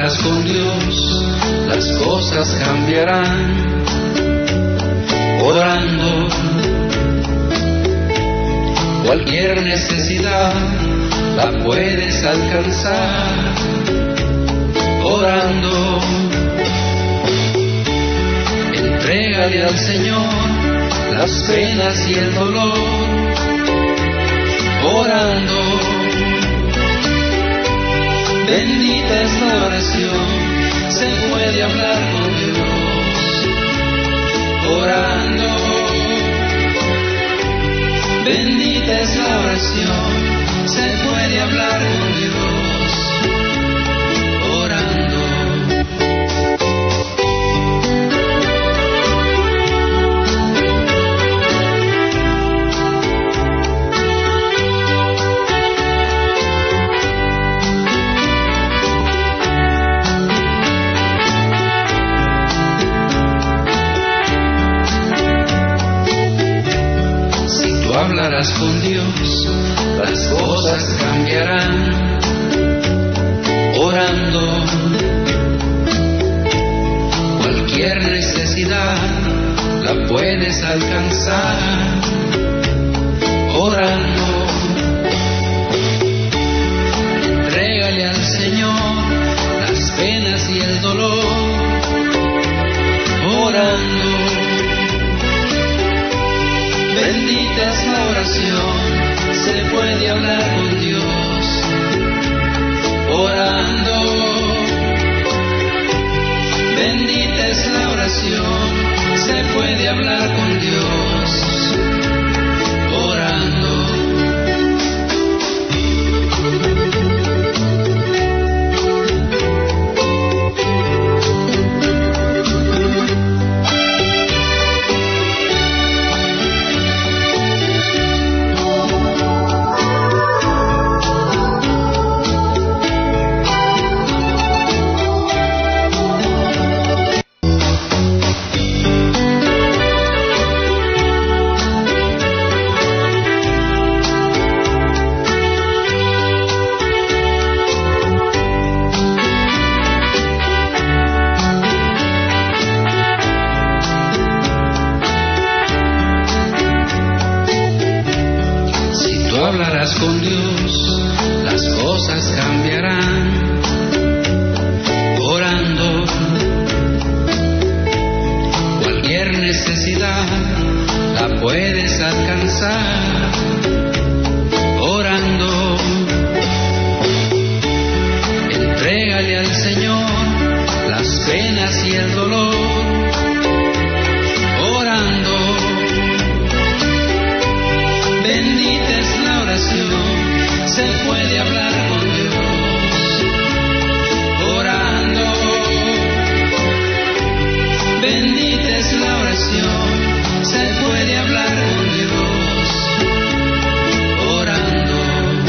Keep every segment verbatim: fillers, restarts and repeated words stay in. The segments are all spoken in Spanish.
hablarás con Dios, las cosas cambiarán. Orando, cualquier necesidad la puedes alcanzar. Orando, entrégale al Señor las penas y el dolor. Orando, bendita es la oración, se puede hablar con Dios. Orando, bendita es la oración, se puede hablar con Dios. Orando. Hablarás con Dios, las cosas cambiarán. Orando, cualquier necesidad la puedes alcanzar. Orando, entrégale al Señor las penas y el dolor. Orando, bendita es la oración, se puede hablar con Dios. Orando, bendita es la oración, se puede hablar con Dios. Orando. Hablarás con Dios, las cosas cambiarán. Orando, cualquier necesidad la puedes alcanzar. Orando, entrégale al Señor las penas y el dolor. Orando, bendita es la oración, se puede hablar con Dios. Orando, bendita es la oración, se puede hablar con Dios. Orando.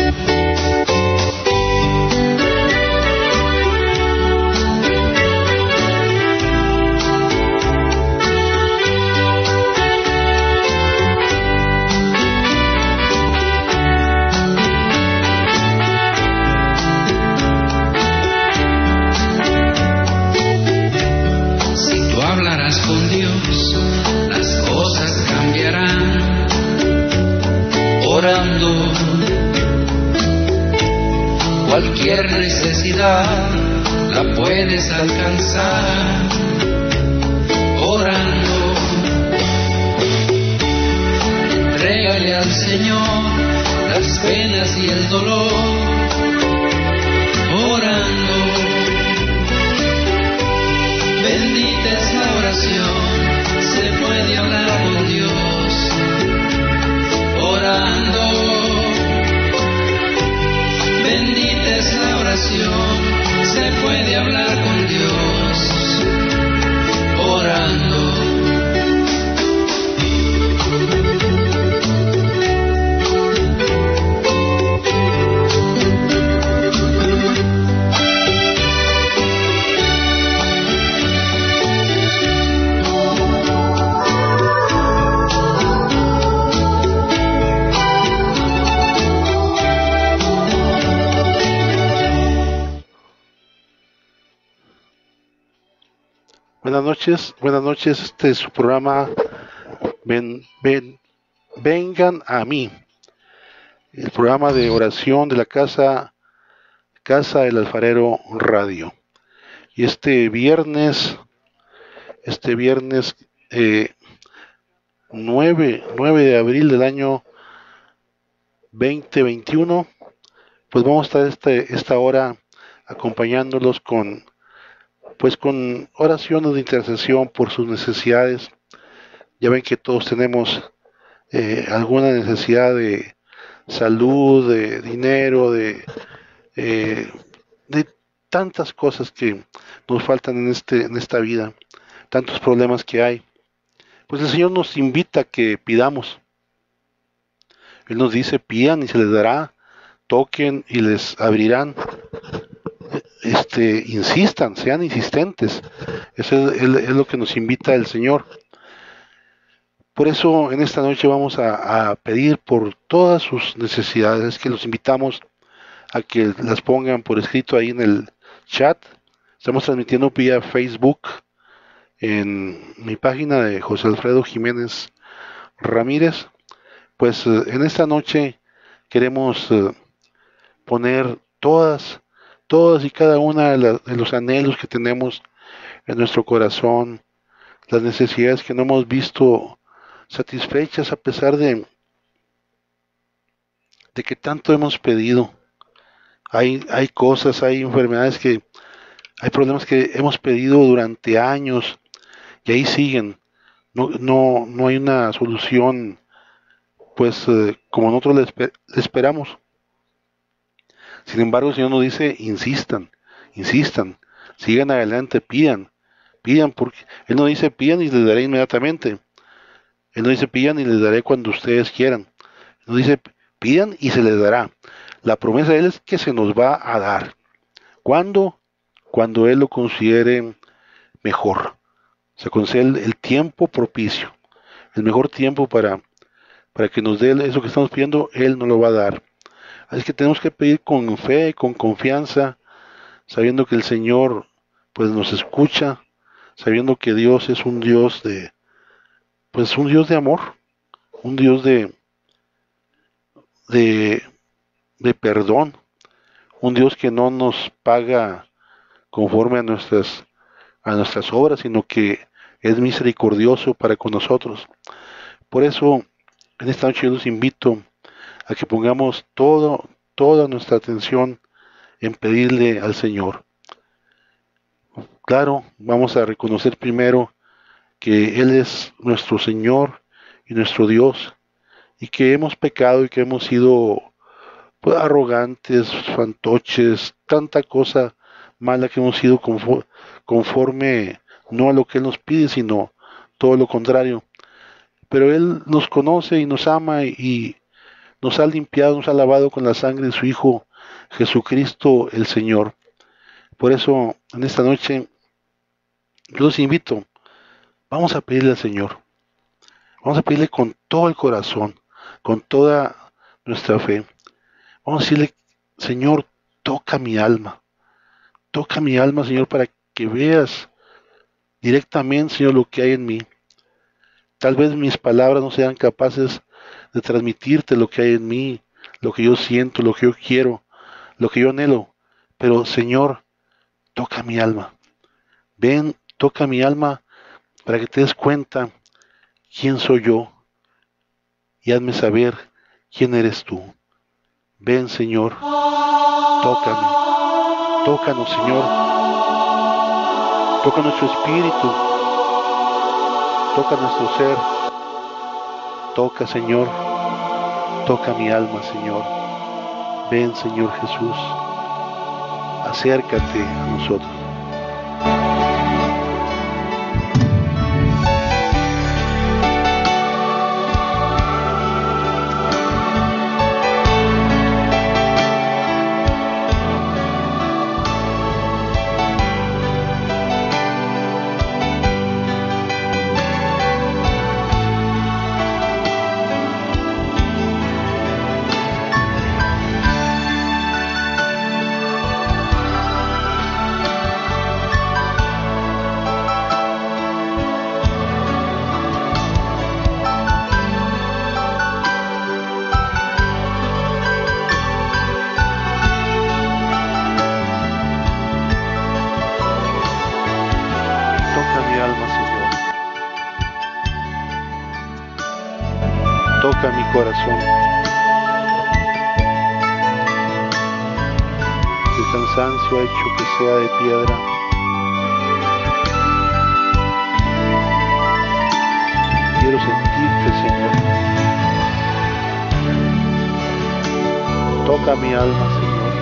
Hablarás con Dios, las cosas cambiarán. Orando, cualquier necesidad la puedes alcanzar. Orando, entrégale al Señor las penas y el dolor. Orando, bendita es la oración, se puede hablar con Dios. Orando, bendita es la oración, se puede hablar con Dios. Orando. buenas noches, buenas noches. Este es su programa Ven, ven, Vengan a mí, el programa de oración de la casa, Casa del Alfarero Radio. Y este viernes, este viernes eh, nueve, nueve de abril del año veinte veintiuno, pues vamos a estar este, esta hora acompañándolos con, pues con oraciones de intercesión por sus necesidades. Ya ven que todos tenemos eh, alguna necesidad de salud, de dinero, de, eh, de tantas cosas que nos faltan en, este, en esta vida, tantos problemas que hay. Pues el Señor nos invita a que pidamos. Él nos dice, pidan y se les dará, toquen y les abrirán. Este, insistan, sean insistentes. Eso es, es lo que nos invita el Señor. Por eso en esta noche vamos a, a pedir por todas sus necesidades. Es que los invitamos a que las pongan por escrito ahí en el chat. Estamos transmitiendo vía Facebook en mi página de José Alfredo Jiménez Ramírez. Pues eh, en esta noche queremos eh, poner todas, todas y cada una de, la, de los anhelos que tenemos en nuestro corazón, las necesidades que no hemos visto satisfechas a pesar de, de que tanto hemos pedido. Hay, hay cosas, hay enfermedades que, hay problemas que hemos pedido durante años y ahí siguen. No, no, no hay una solución, pues, eh, como nosotros le, esper le esperamos. Sin embargo, el Señor nos dice, insistan, insistan, sigan adelante, pidan, pidan, porque Él no dice pidan y les daré inmediatamente. Él no dice pidan y les daré cuando ustedes quieran. Él no dice pidan y se les dará. La promesa de Él es que se nos va a dar. ¿Cuándo? Cuando Él lo considere mejor. Se concede el, el tiempo propicio, el mejor tiempo para, para que nos dé eso que estamos pidiendo, Él nos lo va a dar. Así que tenemos que pedir con fe, con confianza, sabiendo que el Señor pues nos escucha, sabiendo que Dios es un Dios de, pues un Dios de amor, un Dios de, de, de perdón, un Dios que no nos paga conforme a nuestras, a nuestras obras, sino que es misericordioso para con nosotros. Por eso, en esta noche yo los invito a que pongamos todo, toda nuestra atención en pedirle al Señor. Claro, vamos a reconocer primero que Él es nuestro Señor y nuestro Dios, y que hemos pecado y que hemos sido pues, arrogantes, fantoches, tanta cosa mala que hemos sido conforme no a lo que Él nos pide, sino todo lo contrario. Pero Él nos conoce y nos ama y nos ha limpiado, nos ha lavado con la sangre de su Hijo Jesucristo el Señor. Por eso, en esta noche, yo los invito, vamos a pedirle al Señor, vamos a pedirle con todo el corazón, con toda nuestra fe. Vamos a decirle, Señor, toca mi alma, toca mi alma, Señor, para que veas directamente, Señor, lo que hay en mí. Tal vez mis palabras no sean capaces de transmitirte lo que hay en mí, lo que yo siento, lo que yo quiero, lo que yo anhelo. Pero, Señor, toca mi alma. Ven, toca mi alma para que te des cuenta quién soy yo y hazme saber quién eres tú. Ven, Señor, tócame. Tócanos, Señor. Toca nuestro espíritu. Toca nuestro ser. Toca, Señor. Toca mi alma, Señor. Ven, Señor Jesús. Acércate a nosotros. Toca mi corazón. El cansancio ha hecho que sea de piedra. Quiero sentirte, Señor. Toca mi alma, Señor.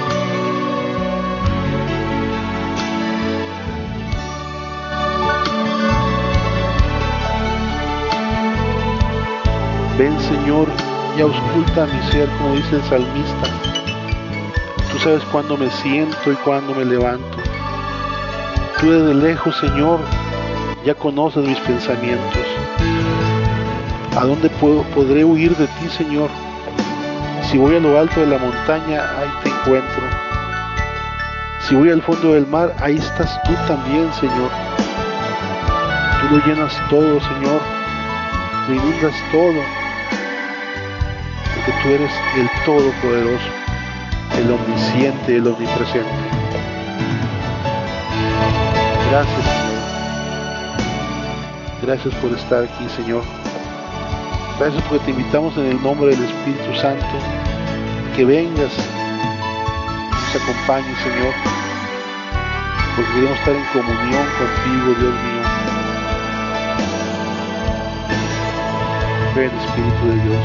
Ven, Señor, y ausculta mi ser, como dice el salmista. Tú sabes cuándo me siento y cuándo me levanto. Tú desde lejos, Señor, ya conoces mis pensamientos. ¿A dónde puedo, podré huir de ti, Señor? Si voy a lo alto de la montaña, ahí te encuentro. Si voy al fondo del mar, ahí estás tú también, Señor. Tú lo llenas todo, Señor. Lo inundas todo. Porque tú eres el Todopoderoso, el Omnisciente, el Omnipresente. Gracias, Señor. Gracias por estar aquí, Señor. Gracias porque te invitamos en el nombre del Espíritu Santo, que vengas, nos acompañes, Señor, porque queremos estar en comunión contigo, Dios mío. Ven, Espíritu de Dios.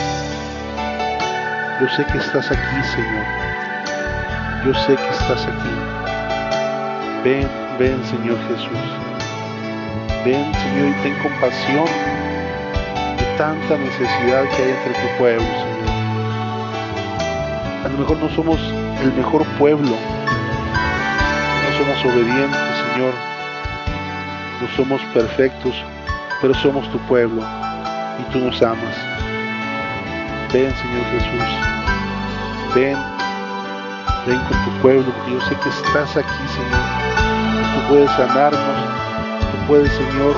Yo sé que estás aquí, Señor. Yo sé que estás aquí. Ven, ven, Señor Jesús. Ven, Señor, y ten compasión de tanta necesidad que hay entre tu pueblo, Señor. A lo mejor no somos el mejor pueblo, no somos obedientes, Señor, no somos perfectos, pero somos tu pueblo y tú nos amas. Ven, Señor Jesús, ven, ven con tu pueblo, porque yo sé que estás aquí, Señor. Tú puedes sanarnos, tú puedes, Señor,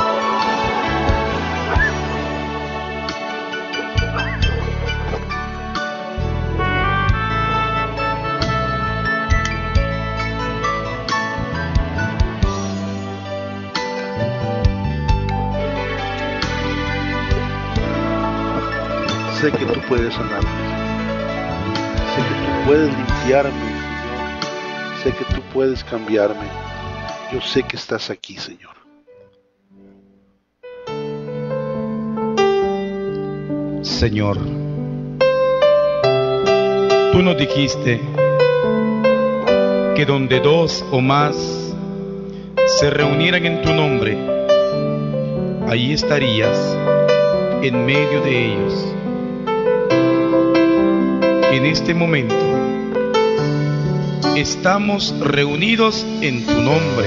sé que tú puedes sanarme, sé que tú puedes limpiarme, Señor, sé que tú puedes cambiarme, yo sé que estás aquí, Señor. Señor, tú nos dijiste que donde dos o más se reunieran en tu nombre, ahí estarías en medio de ellos. En este momento estamos reunidos en tu nombre,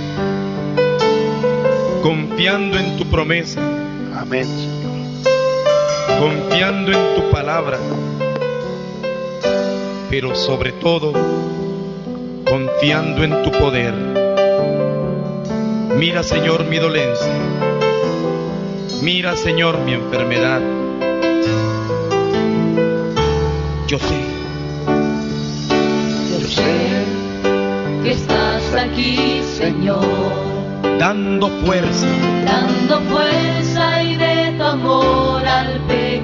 confiando en tu promesa. Amén, Señor. Confiando en tu palabra, pero sobre todo confiando en tu poder. Mira, Señor, mi dolencia. Mira, Señor, mi enfermedad. Yo sé, Yo sé que estás aquí, Señor, dando fuerza, dando fuerza y de tu amor al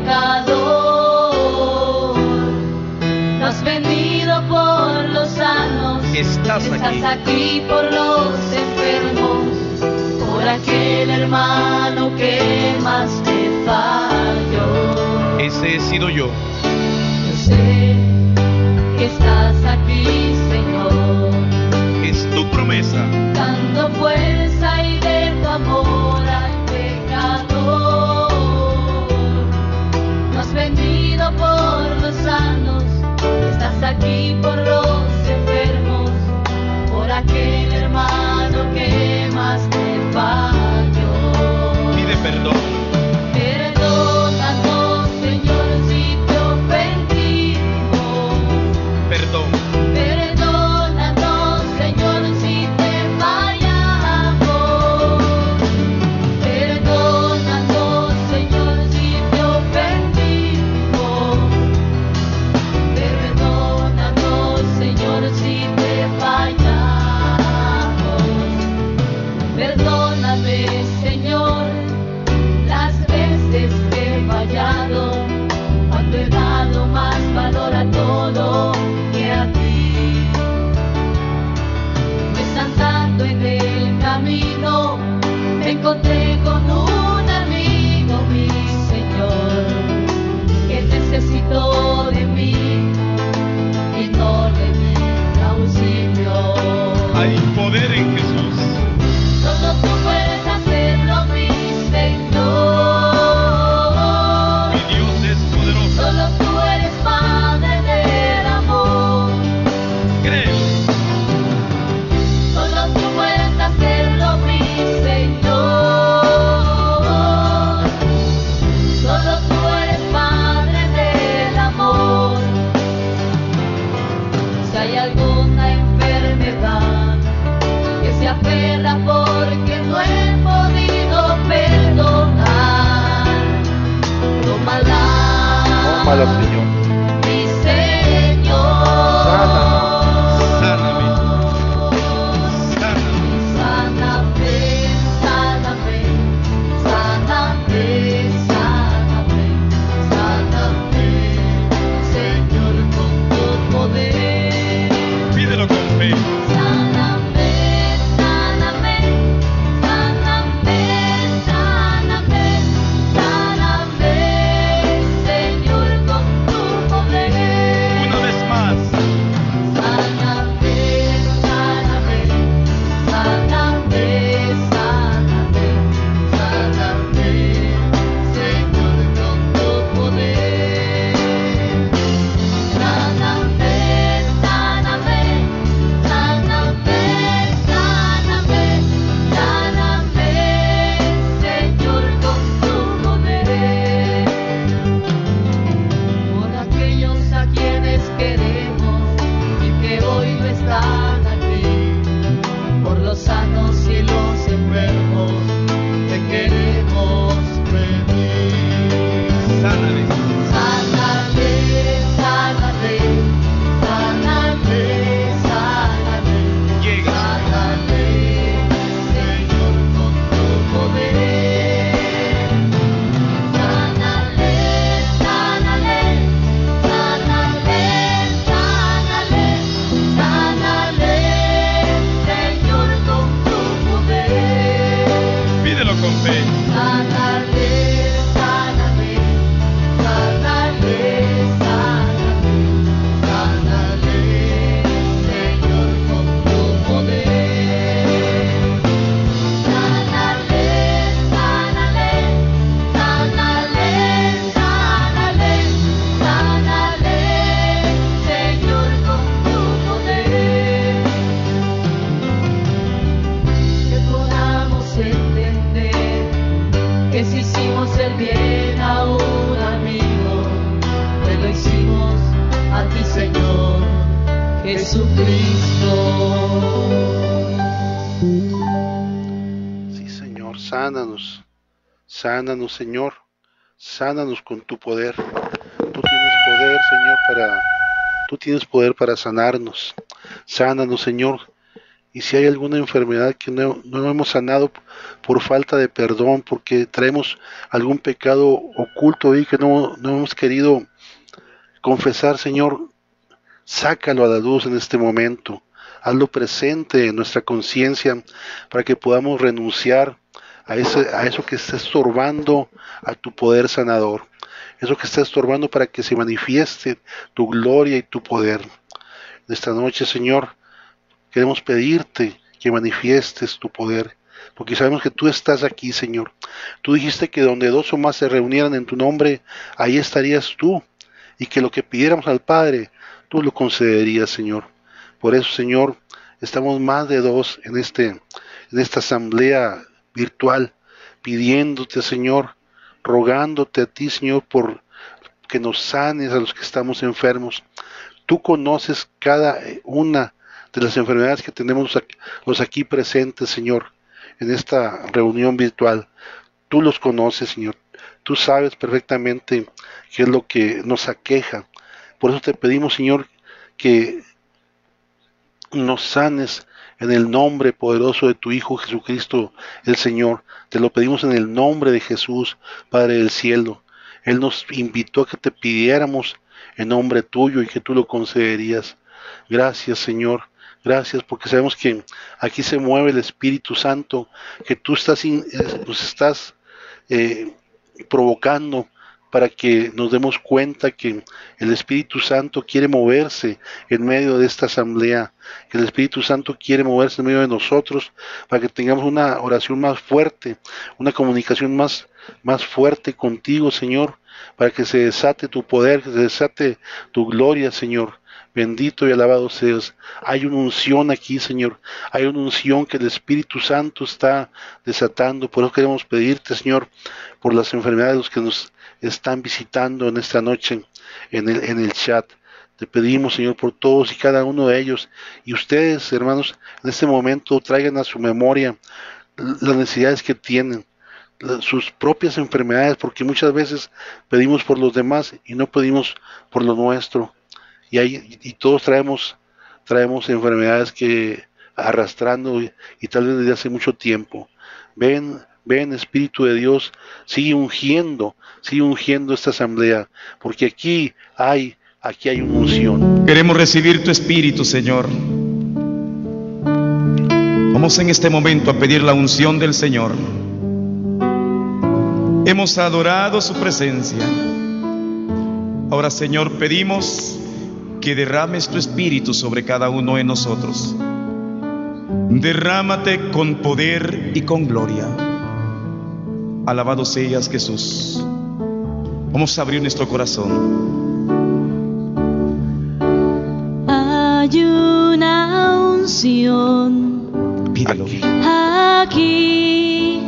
pecador. No has venido por los sanos, estás estás aquí. aquí por los enfermos, por aquel hermano que más te falló. Ese he sido yo. Sé que estás aquí, Señor, Es tu promesa. dando fuerza y de tu amor al pecador. No has venido por los sanos, estás aquí por los enfermos, por aquel hermano que más te falló. Pide perdón. Perdónanos, Señor, si te ofendimos. Perdón. Perdónanos, Señor, si te fallamos. Clámala, Señor. mi Señor. Sáname. Sáname. Sáname, sáname, sáname, sáname, sáname, Señor, con tu poder. Pídelo con fe. Sáname, sáname, sáname, sáname, sáname, Señor, con tu poder. Una vez más. Sáname, sáname, sáname, sáname, sáname, Señor, con tu poder. Sáname, sáname, sáname, sáname, sáname, Señor, con tu poder. Por aquellos a quienes queremos y que hoy no están aquí, por los sanos y los enfermos, te queremos pedir. Sáname. Sánale, sánale, sánale, sánale, Llega. sánale, Señor, con tu poder. Sánale, sánale, sánale, sánale, sánale, Señor, con tu poder. Pídelo con fe. Sánale, sánale, sánale, sánale, sánale, Señor, con tu poder. Sánale, sánale, sánale, sánale, sánale, Señor, con tu poder. Que podamos entender que si hicimos el bien a un amigo, te lo hicimos a ti, Señor Jesucristo. Sí, Señor, sánanos. Sánanos, Señor. Sánanos con tu poder. Tú tienes poder, Señor, para tú tienes poder para sanarnos. Sánanos, Señor. Y si hay alguna enfermedad que no, no hemos sanado por falta de perdón, porque traemos algún pecado oculto ahí que no, no hemos querido confesar, Señor, sácalo a la luz en este momento. Hazlo presente en nuestra conciencia para que podamos renunciar a, ese, a eso que está estorbando a tu poder sanador. Eso que está estorbando para que se manifieste tu gloria y tu poder. Esta noche, Señor, queremos pedirte que manifiestes tu poder, porque sabemos que tú estás aquí, Señor. Tú dijiste que donde dos o más se reunieran en tu nombre, ahí estarías tú, y que lo que pidiéramos al Padre, tú lo concederías, Señor. Por eso, Señor, estamos más de dos en, este, en esta asamblea virtual, pidiéndote, Señor, rogándote a ti, Señor, por que nos sanes a los que estamos enfermos. Tú conoces cada una de las enfermedades que tenemos aquí, los aquí presentes, Señor, en esta reunión virtual. Tú los conoces, Señor. Tú sabes perfectamente qué es lo que nos aqueja. Por eso te pedimos, Señor, que nos sanes en el nombre poderoso de tu Hijo Jesucristo, el Señor. Te lo pedimos en el nombre de Jesús, Padre del cielo. Él nos invitó a que te pidiéramos en nombre tuyo y que tú lo concederías. Gracias, Señor. Gracias, porque sabemos que aquí se mueve el Espíritu Santo, que tú estás, in, nos estás eh, provocando para que nos demos cuenta que el Espíritu Santo quiere moverse en medio de esta asamblea, que el Espíritu Santo quiere moverse en medio de nosotros, para que tengamos una oración más fuerte, una comunicación más, más fuerte contigo, Señor, para que se desate tu poder, que se desate tu gloria, Señor. Bendito y alabado seas. Hay una unción aquí, Señor. Hay una unción que el Espíritu Santo está desatando. Por eso queremos pedirte, Señor, por las enfermedades de los que nos están visitando en esta noche en el, en el chat. Te pedimos, Señor, por todos y cada uno de ellos. Y ustedes, hermanos, en este momento traigan a su memoria las necesidades que tienen, sus propias enfermedades, porque muchas veces pedimos por los demás y no pedimos por lo nuestro. Y, hay, y todos traemos, traemos enfermedades que arrastrando y, y tal vez desde hace mucho tiempo. Ven, ven Espíritu de Dios, sigue ungiendo, sigue ungiendo esta asamblea, porque aquí hay, aquí hay una unción. Queremos recibir tu Espíritu, Señor. Vamos en este momento a pedir la unción del Señor. Hemos adorado su presencia. Ahora, Señor, pedimos que derrames tu Espíritu sobre cada uno de nosotros. Derrámate con poder y con gloria. Alabado seas, Jesús. Vamos a abrir nuestro corazón. Hay una unción, Pídelo. aquí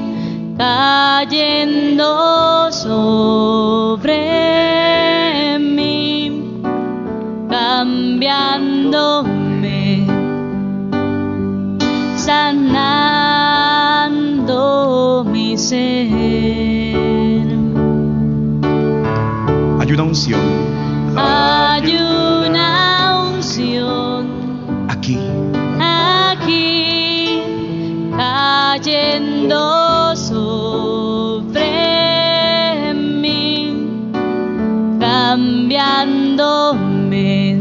cayendo sobre mí, cambiándome, sanando mi ser. Hay una unción Hay una unción aquí. aquí cayendo sobre mí, cambiándome,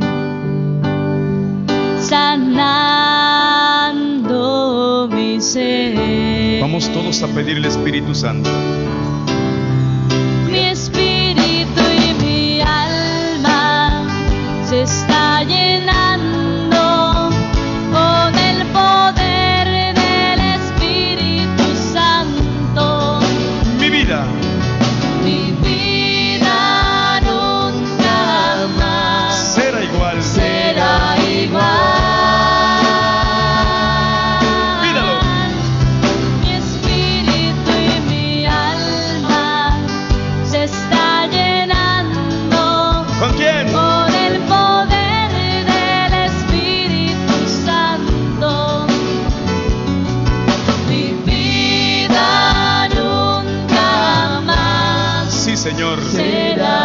sanando mi ser. Vamos todos a pedir el Espíritu Santo. Mi espíritu y mi alma se está llenando con el poder del Espíritu Santo. Mi vida, Mi vida nunca más será igual. será igual. Pídalo. Mi espíritu y mi alma se está llenando ¿Con quién? por el poder del Espíritu Santo. Mi vida nunca más Sí, Señor. será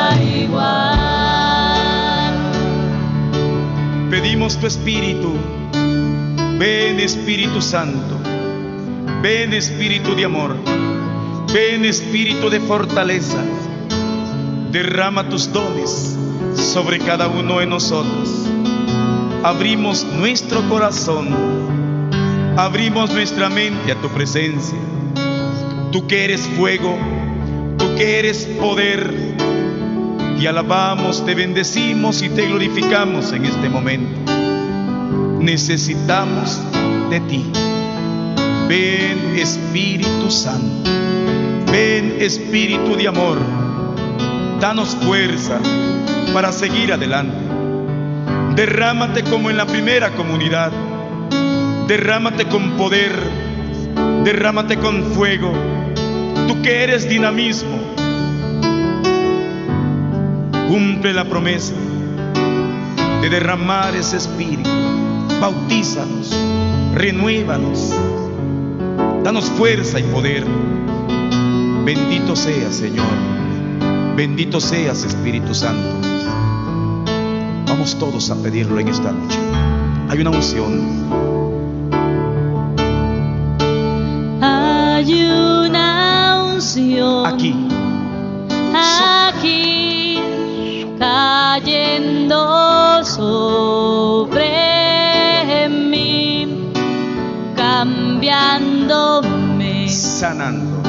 igual. Pedimos tu Espíritu. Ven, Espíritu Santo. Ven, Espíritu de amor. Ven, Espíritu de fortaleza. Derrama tus dones sobre cada uno de nosotros. Abrimos nuestro corazón. Abrimos nuestra mente a tu presencia. Tú que eres fuego, tú que eres poder. Te alabamos, te bendecimos y te glorificamos en este momento. Necesitamos de ti. Ven, Espíritu Santo. Ven, Espíritu de amor. Danos fuerza para seguir adelante. Derrámate como en la primera comunidad. Derrámate con poder. Derrámate con fuego. Tú que eres dinamismo. Cumple la promesa de derramar ese Espíritu. Bautízanos, renuévanos, danos fuerza y poder. Bendito seas, Señor. Bendito seas, Espíritu Santo. Vamos todos a pedirlo en esta noche. Hay una unción. Hay una unción Aquí. aquí cayendo sobre mí, cambiándome, Sanando.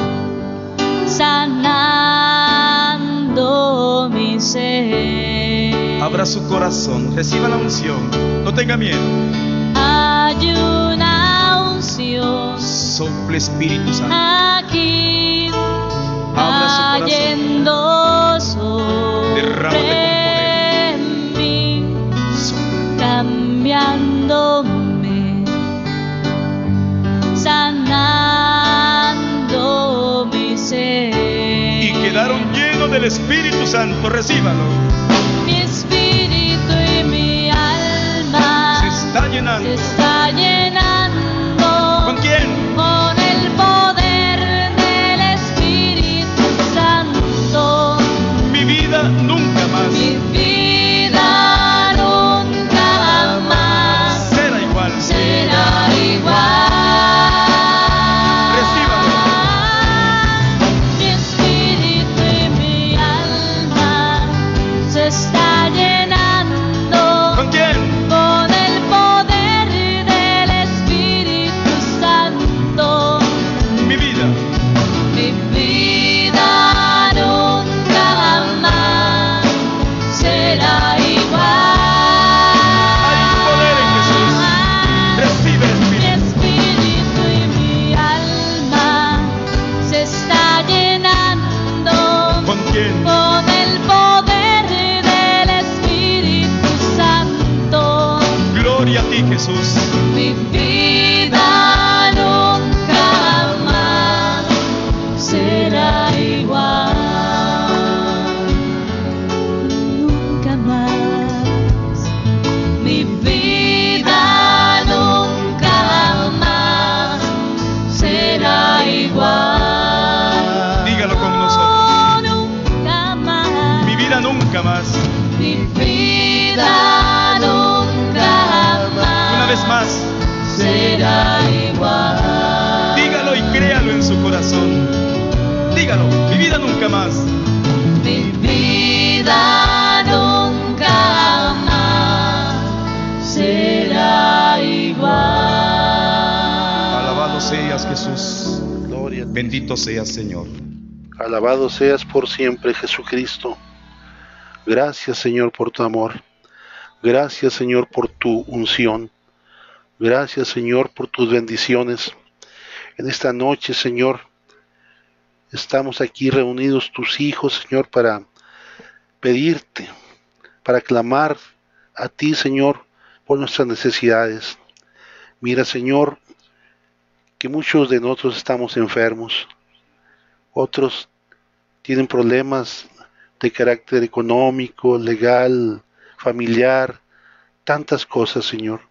sanando mi ser. Abra su corazón, reciba la unción. No tenga miedo. Hay una unción Sople, Espíritu Santo. aquí Abra su corazón. cayendo Derrámate sobre mí, cambiándome, sanando mi ser. Y quedaron llenos del Espíritu Santo. Recíbalo. Mi espíritu y mi alma Se está llenando. se está llenando ¿Con quién? con el poder del Espíritu Jesús. Mi vida nunca más será igual. Nunca más. Mi vida nunca más será igual. Dígalo con nosotros. Nunca más. Mi vida nunca más. Mi vida nunca más. Una vez más. Será igual. Dígalo y créalo en su corazón. Dígalo. Mi vida nunca más. Mi vida nunca más será igual. Alabado seas, Jesús. Gloria a ti. Bendito seas, Señor. Alabado seas por siempre, Jesucristo. Gracias, Señor, por tu amor. Gracias, Señor, por tu unción. Gracias, Señor, por tus bendiciones. En esta noche, Señor, estamos aquí reunidos tus hijos, Señor, para pedirte, para clamar a ti, Señor, por nuestras necesidades. Mira, Señor, que muchos de nosotros estamos enfermos. Otros tienen problemas de carácter económico, legal, familiar, tantas cosas, Señor.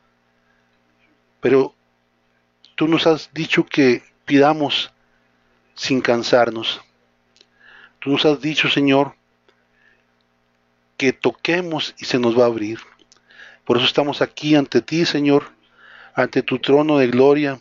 Pero tú nos has dicho que pidamos sin cansarnos. Tú nos has dicho, Señor, que toquemos y se nos va a abrir. Por eso estamos aquí ante ti, Señor, ante tu trono de gloria.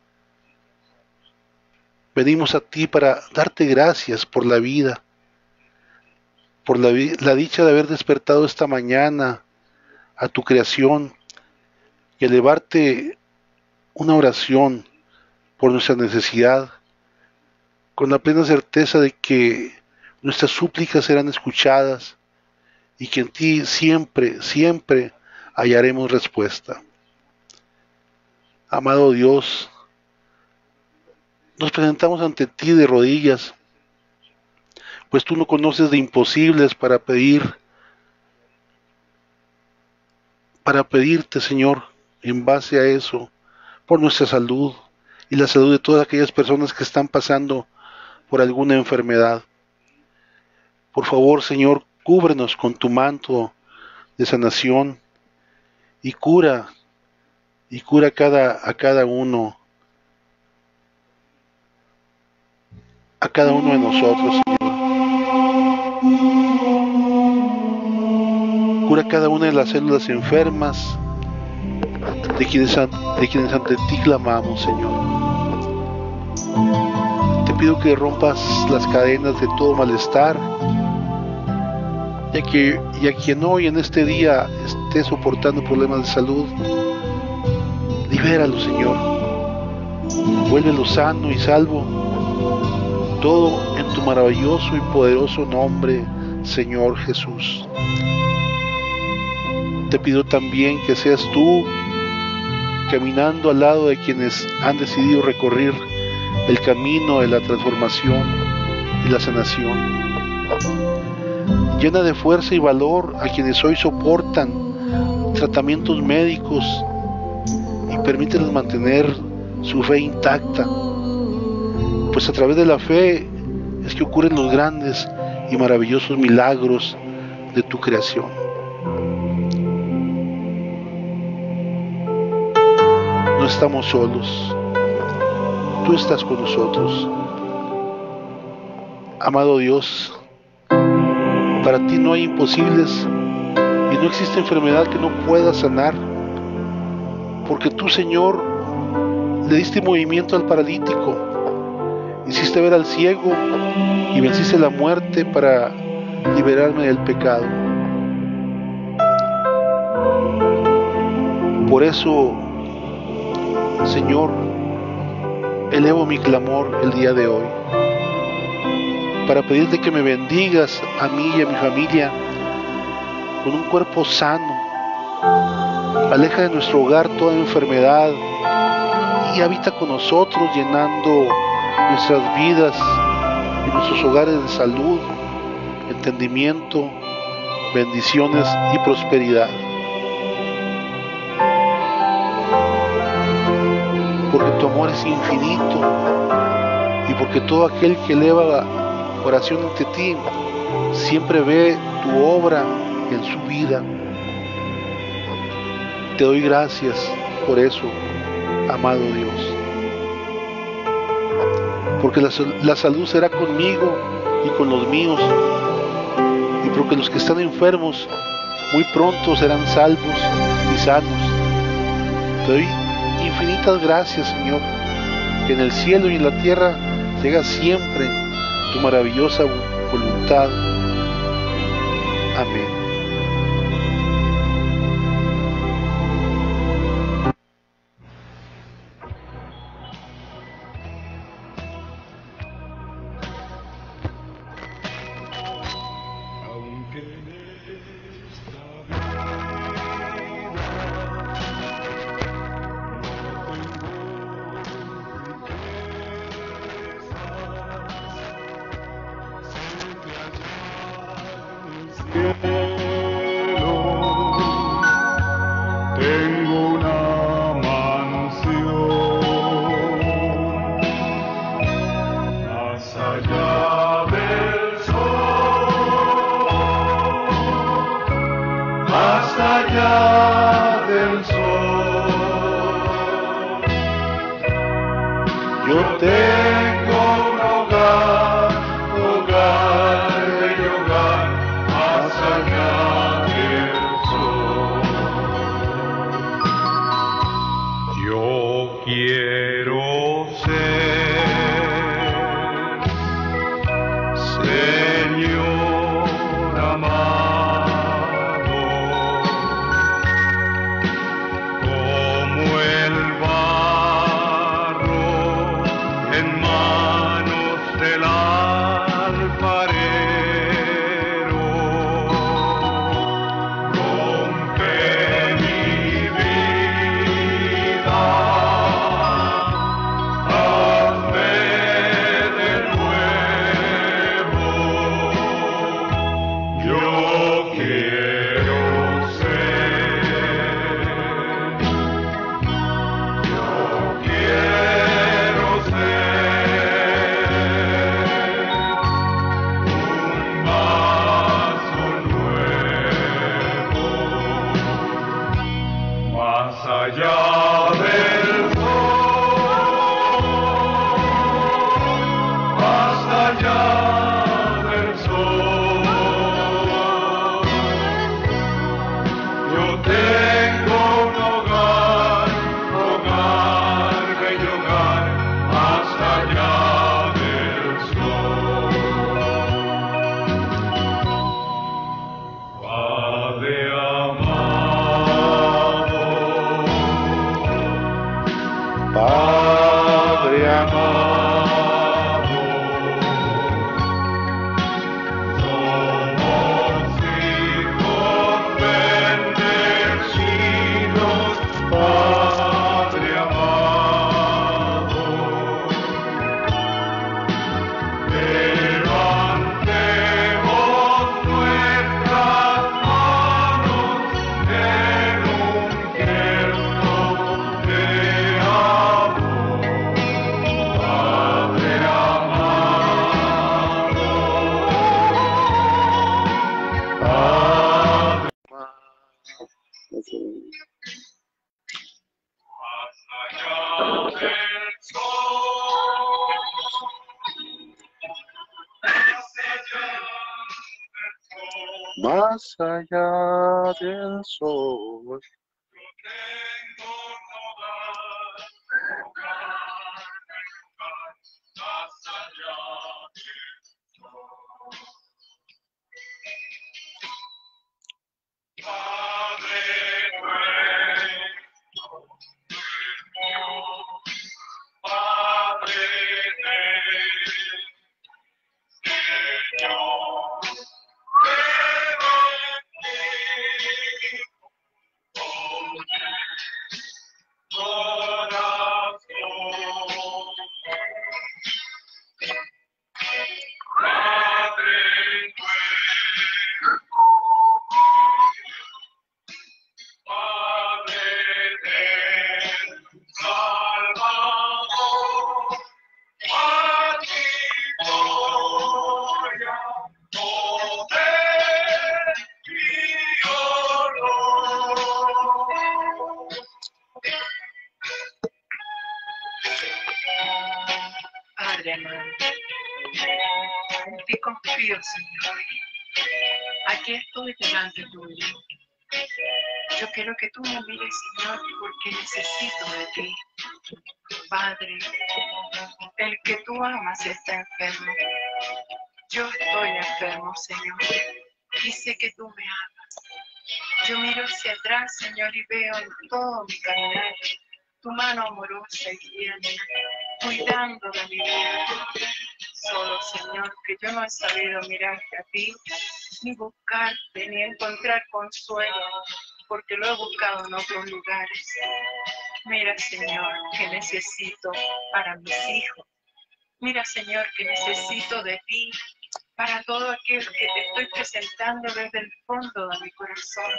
Venimos a ti para darte gracias por la vida, por la, la dicha de haber despertado esta mañana a tu creación y elevarte una oración por nuestra necesidad, con la plena certeza de que nuestras súplicas serán escuchadas y que en ti siempre, siempre hallaremos respuesta. Amado Dios, nos presentamos ante ti de rodillas, pues tú no conoces de imposibles para pedir, para pedirte, Señor, en base a eso, por nuestra salud y la salud de todas aquellas personas que están pasando por alguna enfermedad. Por favor, Señor, cúbrenos con tu manto de sanación y cura, y cura a cada, a cada uno, a cada uno de nosotros, Señor. Cura cada una de las células enfermas de quienes, de quienes ante ti clamamos, Señor. Te pido que rompas las cadenas de todo malestar, ya que y a quien hoy en este día esté soportando problemas de salud, libéralo, Señor. Vuélvelo sano y salvo. Todo en tu maravilloso y poderoso nombre, Señor Jesús. Te pido también que seas tú caminando al lado de quienes han decidido recorrer el camino de la transformación y la sanación. Llena de fuerza y valor a quienes hoy soportan tratamientos médicos y permíteles mantener su fe intacta, pues a través de la fe es que ocurren los grandes y maravillosos milagros de tu creación. No estamos solos, tú estás con nosotros. Amado Dios, para ti no hay imposibles y no existe enfermedad que no pueda sanar, porque tú, Señor, le diste movimiento al paralítico, hiciste ver al ciego y venciste la muerte para liberarme del pecado. Por eso, Señor, elevo mi clamor el día de hoy, para pedirte que me bendigas a mí y a mi familia con un cuerpo sano. Aleja de nuestro hogar toda enfermedad y habita con nosotros, llenando nuestras vidas y nuestros hogares de salud, entendimiento, bendiciones y prosperidad. es infinito, y porque todo aquel que eleva oración ante ti siempre ve tu obra en su vida. Te doy gracias por eso, amado Dios, porque la, la salud será conmigo y con los míos, y porque los que están enfermos muy pronto serán salvos y sanos. Te doy infinitas gracias, Señor, que en el cielo y en la tierra llega siempre tu maravillosa voluntad. Amén. Más allá del sol. En ti confío, Señor. Aquí estoy delante tuyo. Yo quiero que tú me mires, Señor, porque necesito de ti. Padre, el que tú amas está enfermo. Yo estoy enfermo, Señor, y sé que tú me amas. Yo miro hacia atrás, Señor, y veo en todo mi caminar tu mano amorosa y fiel, cuidando de mi vida. Solo, Señor, que yo no he sabido mirarte a ti, ni buscarte, ni encontrar consuelo, porque lo he buscado en otros lugares. Mira, Señor, que necesito para mis hijos. Mira, Señor, que necesito de ti para todo aquello que te estoy presentando desde el fondo de mi corazón.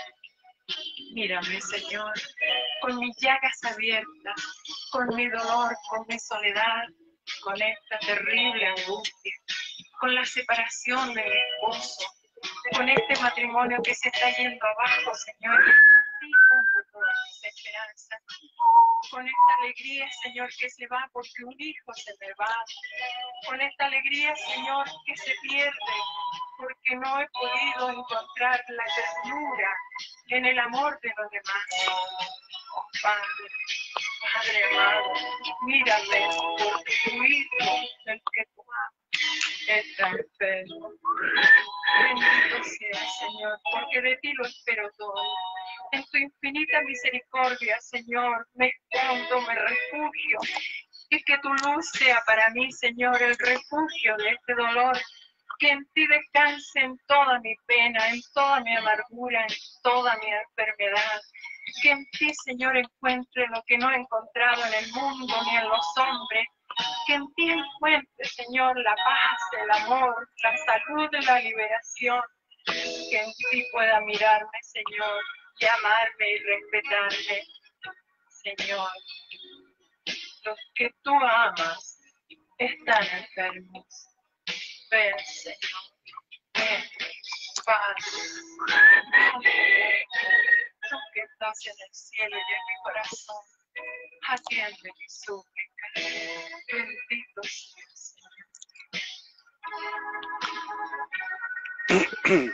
Mírame, Señor, con mis llagas abiertas, con mi dolor, con mi soledad, con esta terrible angustia, con la separación de mi esposo, con este matrimonio que se está yendo abajo, Señor. Sí, pongo todas mis esperanzas. Con esta alegría, Señor, que se va porque un hijo se me va. Con esta alegría, Señor, que se pierde porque no he podido encontrar la ternura en el amor de los demás. Padre, Padre amado, mírame, porque tu hijo, el que tú amas, está enfermo. Bendito sea, Señor, porque de ti lo espero todo. En tu infinita misericordia, Señor, me escondo, me refugio. Y que tu luz sea para mí, Señor, el refugio de este dolor. Que en ti descanse en toda mi pena, en toda mi amargura, en toda mi enfermedad. Que en ti, Señor, encuentre lo que no he encontrado en el mundo ni en los hombres. Que en ti encuentre, Señor, la paz, el amor, la salud y la liberación. Que en ti pueda mirarme, Señor, y amarme y respetarme. Señor, los que tú amas están enfermos. Ven, Señor, ven, Padre. Tú que estás en el cielo y en mi corazón, atiende mi súplica. Bendito seas, Señor.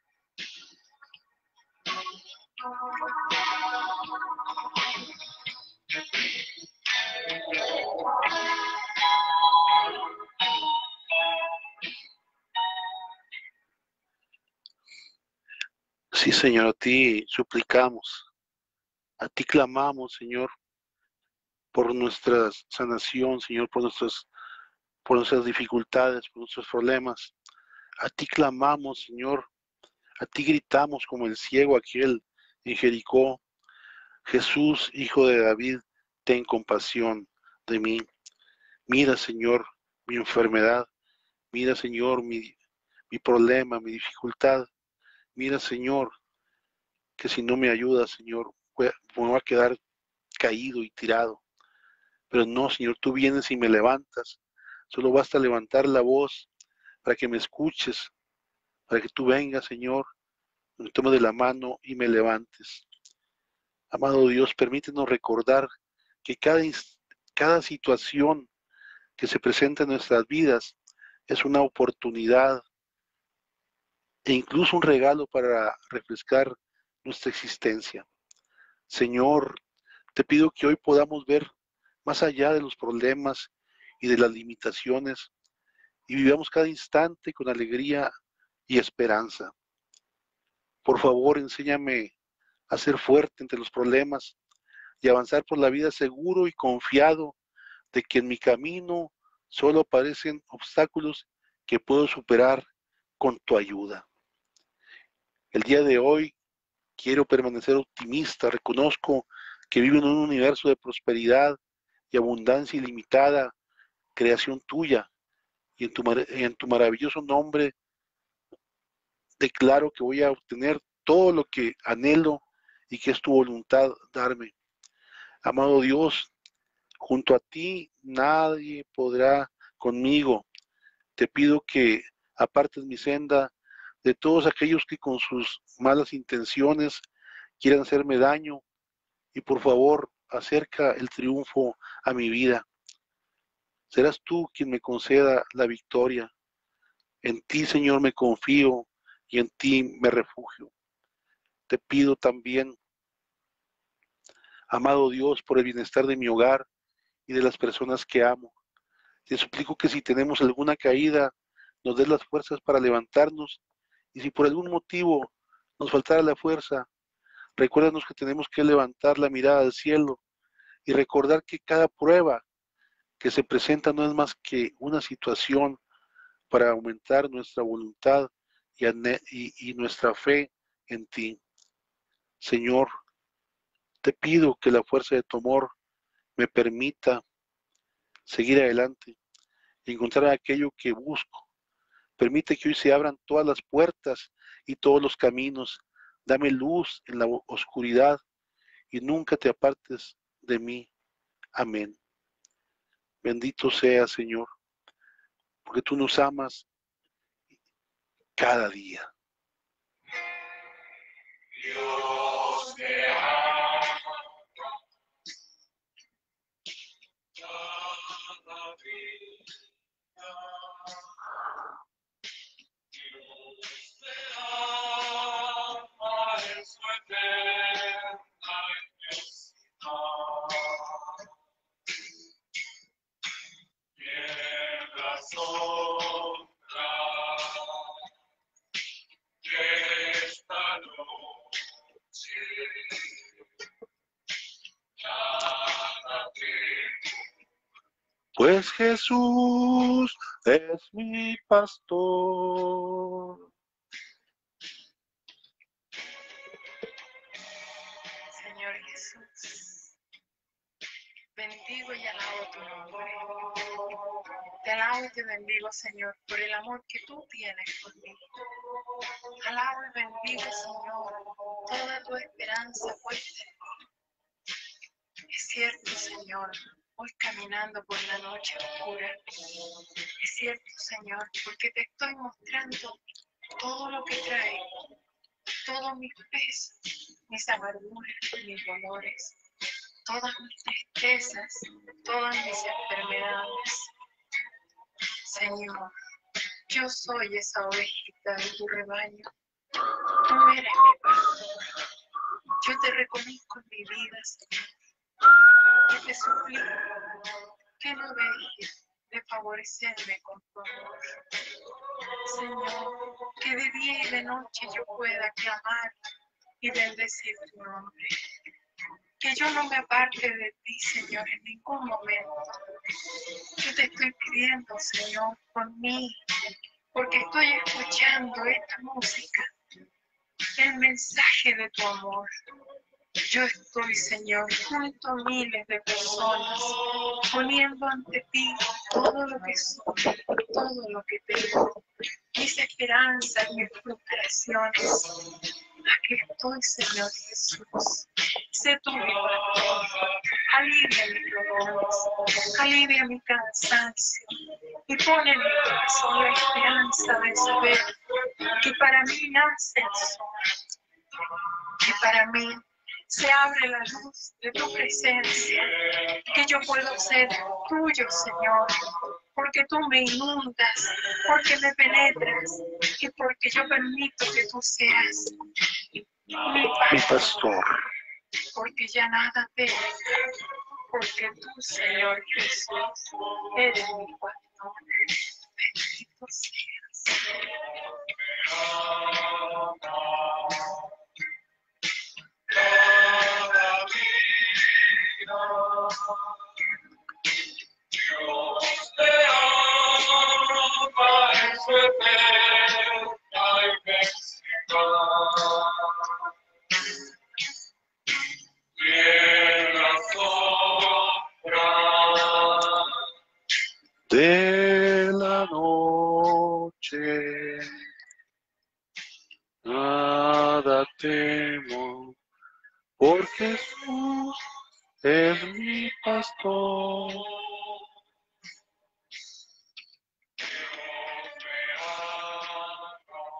Sí, Señor, a ti suplicamos, a ti clamamos, Señor, por nuestra sanación, Señor, por nuestras, por nuestras dificultades, por nuestros problemas. A ti clamamos, Señor, a ti gritamos como el ciego aquel en Jericó. Jesús, Hijo de David, ten compasión de mí. Mira, Señor, mi enfermedad. Mira, Señor, mi, mi problema, mi dificultad. Mira, Señor, que si no me ayudas, Señor, me voy a quedar caído y tirado. Pero no, Señor, tú vienes y me levantas. Solo basta levantar la voz para que me escuches, para que tú vengas, Señor, me tomes de la mano y me levantes. Amado Dios, permítenos recordar que cada, cada situación que se presenta en nuestras vidas es una oportunidad e incluso un regalo para refrescar nuestra existencia. Señor, te pido que hoy podamos ver más allá de los problemas y de las limitaciones y vivamos cada instante con alegría y esperanza. Por favor, enséñame a ser fuerte entre los problemas y avanzar por la vida seguro y confiado de que en mi camino solo aparecen obstáculos que puedo superar con tu ayuda. El día de hoy quiero permanecer optimista, reconozco que vivo en un universo de prosperidad y abundancia ilimitada, creación tuya, y en tu, en tu maravilloso nombre declaro que voy a obtener todo lo que anhelo y que es tu voluntad darme. Amado Dios, junto a ti nadie podrá conmigo. Te pido que apartes mi senda de todos aquellos que con sus malas intenciones quieran hacerme daño y por favor acerca el triunfo a mi vida. Serás tú quien me conceda la victoria. En ti, Señor, me confío y en ti me refugio. Te pido también, amado Dios, por el bienestar de mi hogar y de las personas que amo. Te suplico que si tenemos alguna caída, nos des las fuerzas para levantarnos, y si por algún motivo nos faltara la fuerza, recuérdanos que tenemos que levantar la mirada al cielo y recordar que cada prueba que se presenta no es más que una situación para aumentar nuestra voluntad y, y, y nuestra fe en ti. Señor, te pido que la fuerza de tu amor me permita seguir adelante y encontrar aquello que busco. Permite que hoy se abran todas las puertas y todos los caminos. Dame luz en la oscuridad y nunca te apartes de mí. Amén. Bendito sea, Señor, porque tú nos amas cada día. Dios te ama cada vida. Dios te ama en su eterna inmensidad. Y en la sombra de esta noche, nada temo. Pues Jesús es mi pastor. Señor Jesús, bendigo y alabo tu nombre. Te alabo y te bendigo, Señor, por el amor que tú tienes por mí. Alabo y bendigo, Señor, toda tu esperanza puesta en mí. Es cierto, Señor, voy caminando por la noche oscura. Es cierto, Señor, porque te estoy mostrando todo lo que trae, todos mis pesos, mis amarguras, mis dolores, todas mis tristezas, todas mis enfermedades. Señor, yo soy esa ovejita de tu rebaño. Tú eres mi pastor. Yo te reconozco en mi vida, Señor. Y te suplico que no dejes de favorecerme con tu amor. Señor, que de día y de noche yo pueda clamar y bendecir tu nombre. Que yo no me aparte de ti, Señor, en ningún momento. Yo te estoy pidiendo, Señor, por mí, porque estoy escuchando esta música, el mensaje de tu amor. Yo estoy, Señor, junto a miles de personas, poniendo ante ti todo lo que soy, todo lo que tengo, mis esperanzas, mis frustraciones. Aquí estoy, Señor Jesús. Sé tú mi pastor. Alivia mis dolores, alivia mi cansancio y pone en mi corazón la esperanza de saber que para mí nace el sol, que para mí se abre la luz de tu presencia, que yo puedo ser tuyo, Señor, porque tú me inundas, porque me penetras y porque yo permito que tú seas mi pastor, porque ya nada temo, porque tú, Señor Jesús, eres mi pastor. Bendito seas. Cada vida, Dios te ama en su eterna inmensidad. Y en la sombra De la noche, nada temo, porque Jesús es mi pastor. Dios me ama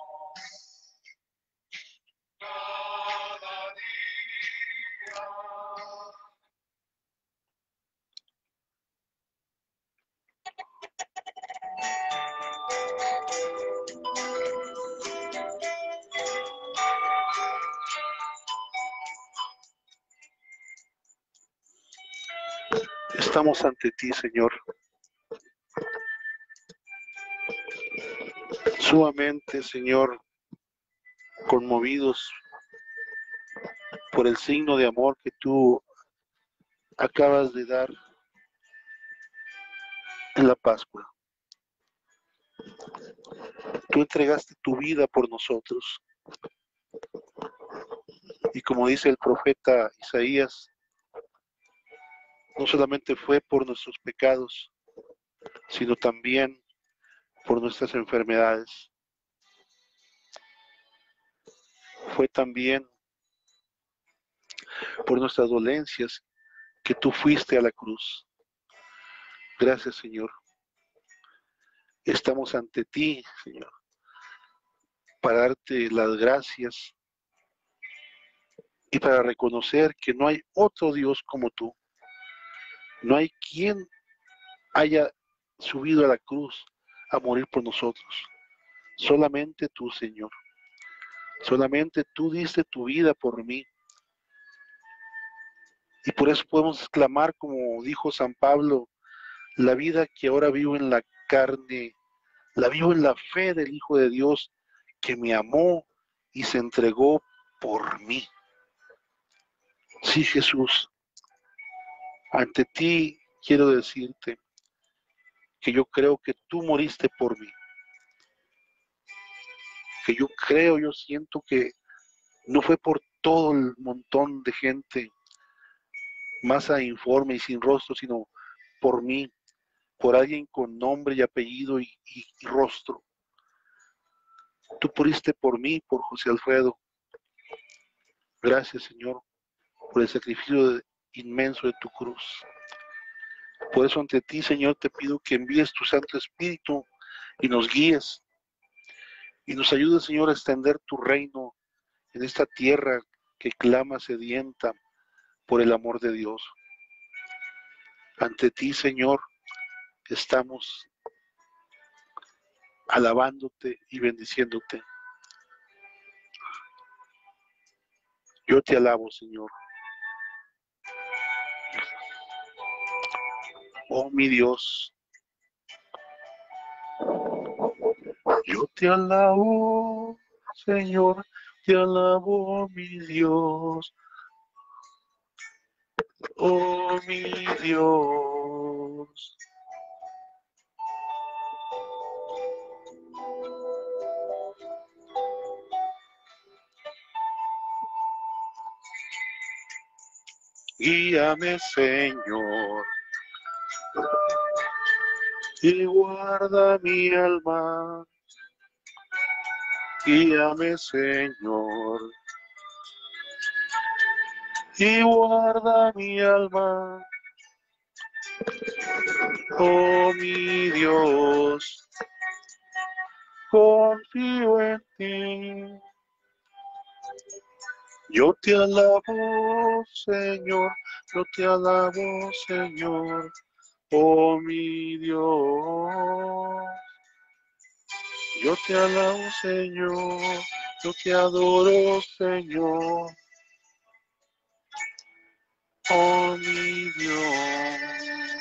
cada día. Estamos ante ti, Señor, sumamente, Señor, conmovidos por el signo de amor que tú acabas de dar en la Pascua. Tú entregaste tu vida por nosotros. Y como dice el profeta Isaías, no solamente fue por nuestros pecados, sino también por nuestras enfermedades. Fue también por nuestras dolencias que tú fuiste a la cruz. Gracias, Señor. Estamos ante ti, Señor, para darte las gracias y para reconocer que no hay otro Dios como tú. No hay quien haya subido a la cruz a morir por nosotros. Solamente tú, Señor. Solamente tú diste tu vida por mí. Y por eso podemos exclamar, como dijo San Pablo, la vida que ahora vivo en la carne, la vivo en la fe del Hijo de Dios, que me amó y se entregó por mí. Sí, Jesús, ante ti quiero decirte que yo creo que tú moriste por mí. Que yo creo, yo siento que no fue por todo el montón de gente, masa informe y sin rostro, sino por mí, por alguien con nombre y apellido y, y, y rostro. Tú moriste por mí, por José Alfredo. Gracias, Señor, por el sacrificio de, inmenso de tu cruz. Por eso ante ti, Señor, te pido que envíes tu Santo Espíritu y nos guíes y nos ayudes, Señor, a extender tu reino en esta tierra que clama sedienta por el amor de Dios. Ante ti, Señor, estamos alabándote y bendiciéndote. Yo te alabo, Señor. Oh, mi Dios. Yo te alabo, Señor, te alabo, mi Dios. Oh, mi Dios. Guíame, Señor, y guarda mi alma. Guíame, Señor, y guarda mi alma. Oh, mi Dios, confío en ti. Yo te alabo, Señor, yo te alabo, Señor, oh mi Dios. Yo te alabo, Señor, yo te adoro, Señor, oh mi Dios.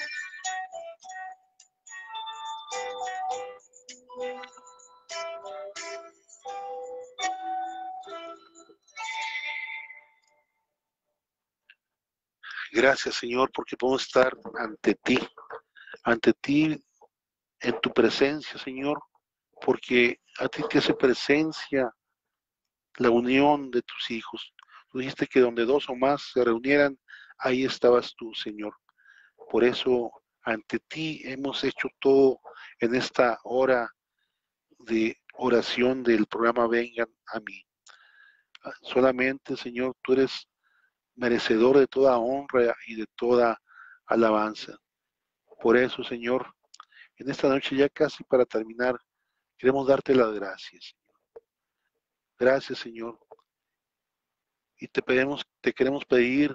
Gracias, Señor, porque podemos estar ante ti, ante ti en tu presencia, Señor, porque a ti te hace presencia la unión de tus hijos. Tú dijiste que donde dos o más se reunieran, ahí estabas tú, Señor. Por eso, ante ti hemos hecho todo en esta hora de oración del programa Vengan a mí. Solamente, Señor, tú eres merecedor de toda honra y de toda alabanza. Por eso, Señor, en esta noche ya casi para terminar, queremos darte las gracias, Señor. Gracias, Señor. Y te pedimos, te queremos pedir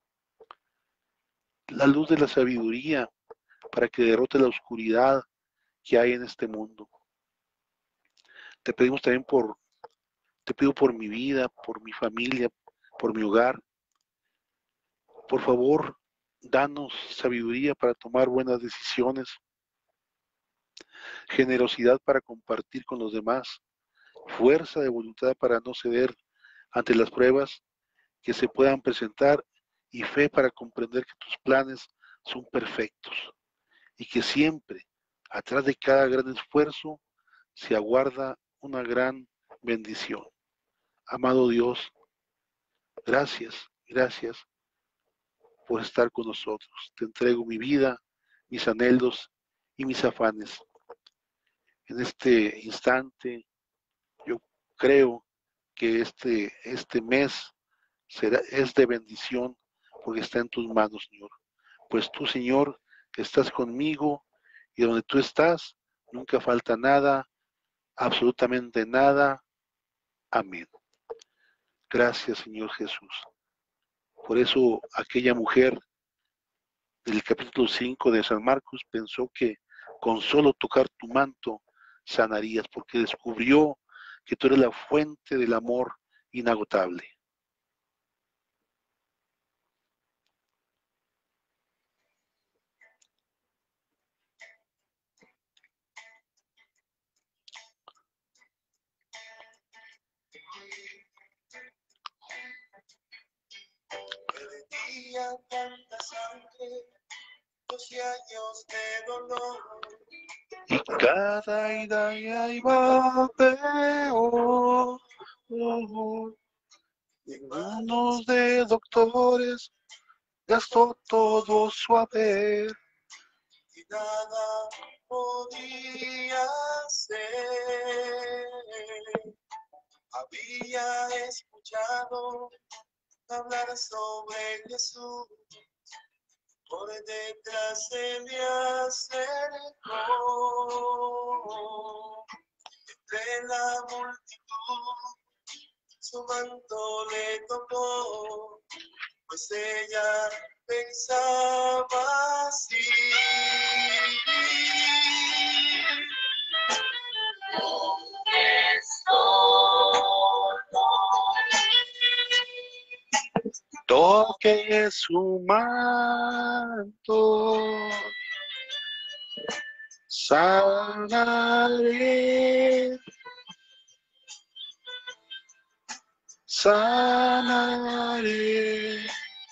la luz de la sabiduría para que derrote la oscuridad que hay en este mundo. Te pedimos también por, te pido por mi vida, por mi familia, por mi hogar. Por favor, danos sabiduría para tomar buenas decisiones, generosidad para compartir con los demás, fuerza de voluntad para no ceder ante las pruebas que se puedan presentar y fe para comprender que tus planes son perfectos y que siempre, atrás de cada gran esfuerzo, se aguarda una gran bendición. Amado Dios, gracias, gracias por estar con nosotros. Te entrego mi vida, mis anhelos y mis afanes. En este instante, yo creo que este, este mes será, es de bendición porque está en tus manos, Señor. Pues tú, Señor, que estás conmigo y donde tú estás, nunca falta nada, absolutamente nada. Amén. Gracias, Señor Jesús. Por eso aquella mujer del capítulo cinco de San Marcos pensó que con solo tocar tu manto sanarías, porque descubrió que tú eres la fuente del amor inagotable. Perdía tanta sangre, doce años de dolor. Y cada ida iba peor. En manos de doctores gastó todo su haber. Y nada podía hacer. Había escuchado hablar sobre Jesús, por detrás se le acercó. Entre la multitud su manto le tocó, pues ella pensaba así. Toque su manto, sanaré, sanaré.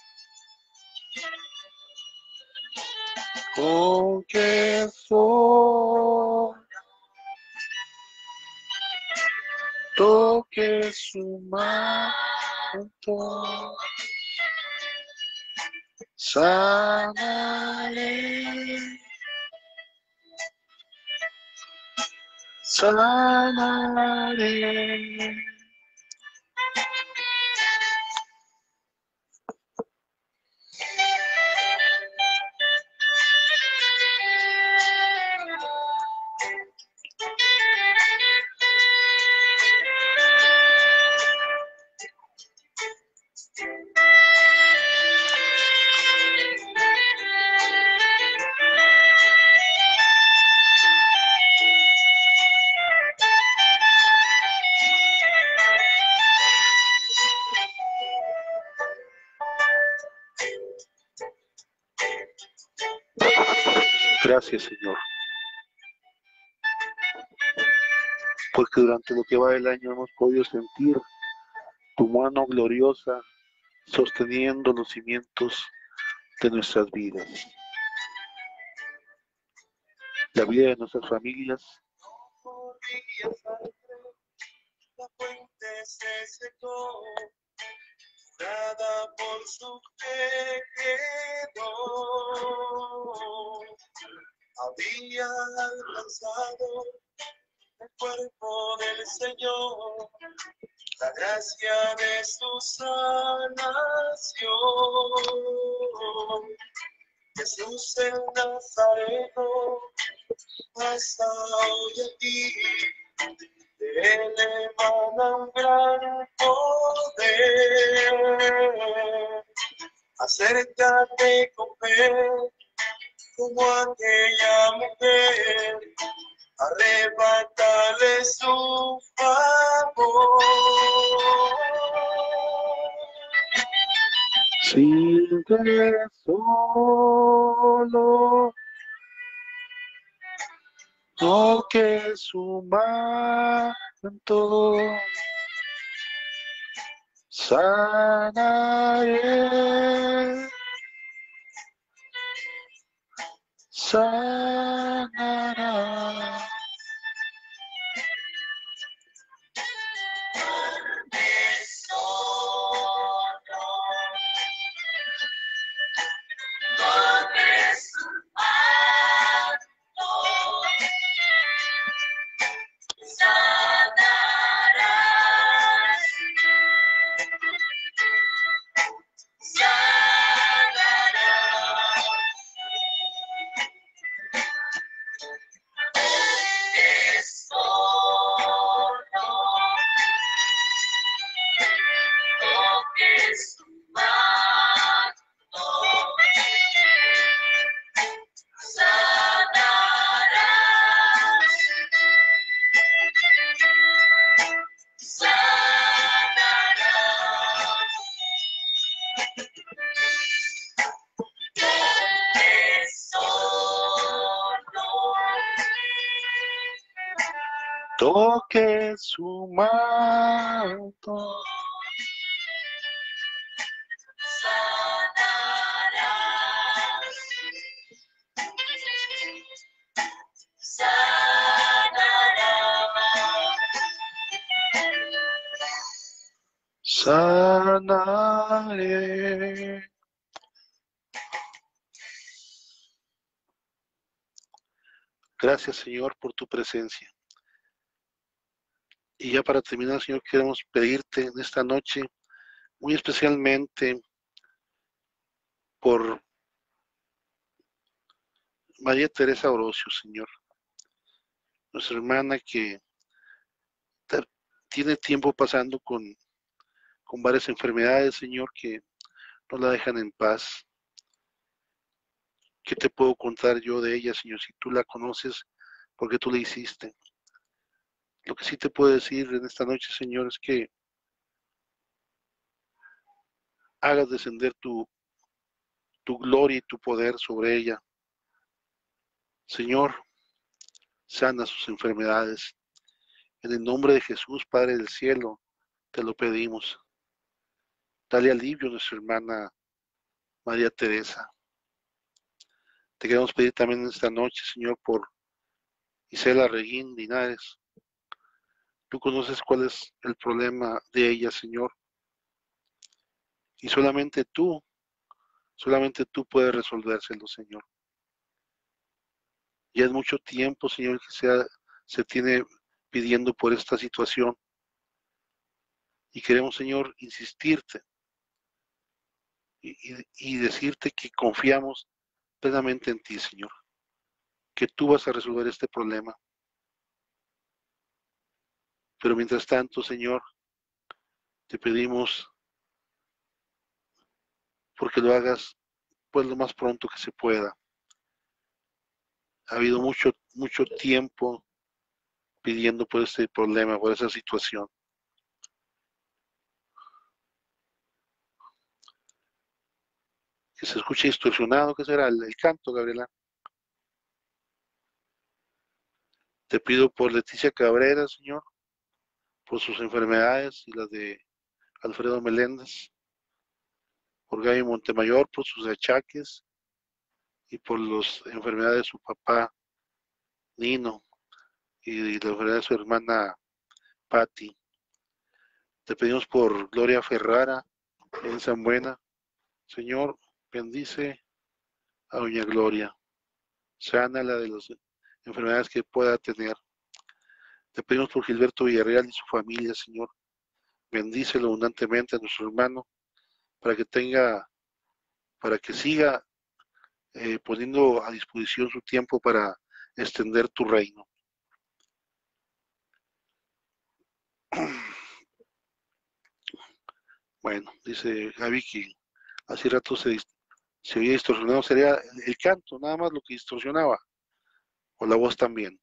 Toque su, toque su manto. Sanaré, sanaré. Gracias, Señor, porque durante lo que va del año hemos podido sentir tu mano gloriosa sosteniendo los cimientos de nuestras vidas, la vida de nuestras familias. No corría sangre, la fuente se secó, nada por su fe quedó. Había alcanzado el cuerpo del Señor, la gracia de su sanación. Jesús el Nazareno, hasta hoy aquí, de él emana un gran poder. Acércate con fe, como aquella mujer, arrebátale su favor. Sin que solo toque su manto, sanaré, sanará. Toque su manto, sanaré. Gracias, Señor, por tu presencia. Y ya para terminar, Señor, queremos pedirte en esta noche, muy especialmente por María Teresa Orocio, Señor, nuestra hermana que tiene tiempo pasando con, con varias enfermedades, Señor, que no la dejan en paz. ¿Qué te puedo contar yo de ella, Señor? Si tú la conoces, porque tú la hiciste. Lo que sí te puedo decir en esta noche, Señor, es que hagas descender tu, tu gloria y tu poder sobre ella. Señor, sana sus enfermedades. En el nombre de Jesús, Padre del cielo, te lo pedimos. Dale alivio a nuestra hermana María Teresa. Te queremos pedir también en esta noche, Señor, por Isela Reguín Linares. Tú conoces cuál es el problema de ella, Señor. Y solamente tú, solamente tú puedes resolvérselo, Señor. Ya es mucho tiempo, Señor, que se, ha, se tiene pidiendo por esta situación. Y queremos, Señor, insistirte y, y, y decirte que confiamos plenamente en ti, Señor. Que tú vas a resolver este problema. Pero mientras tanto, Señor, te pedimos porque lo hagas pues lo más pronto que se pueda. Ha habido mucho, mucho tiempo pidiendo por este problema, por esa situación. Que se escuche distorsionado, ¿qué será? El, el canto, Gabriela. Te pido por Leticia Cabrera, Señor, por sus enfermedades y las de Alfredo Meléndez, por Gaby Montemayor, por sus achaques y por las enfermedades de su papá, Nino, y la enfermedad de su hermana, Patti. Te pedimos por Gloria Ferrara, en San Buena. Señor, bendice a doña Gloria. Sánala de las enfermedades que pueda tener. Te pedimos por Gilberto Villarreal y su familia, Señor. Bendícelo abundantemente a nuestro hermano para que tenga, para que siga eh, poniendo a disposición su tiempo para extender tu reino. Bueno, dice Gaby que hace rato se, se había distorsionado, sería el, el canto, nada más lo que distorsionaba, o la voz también.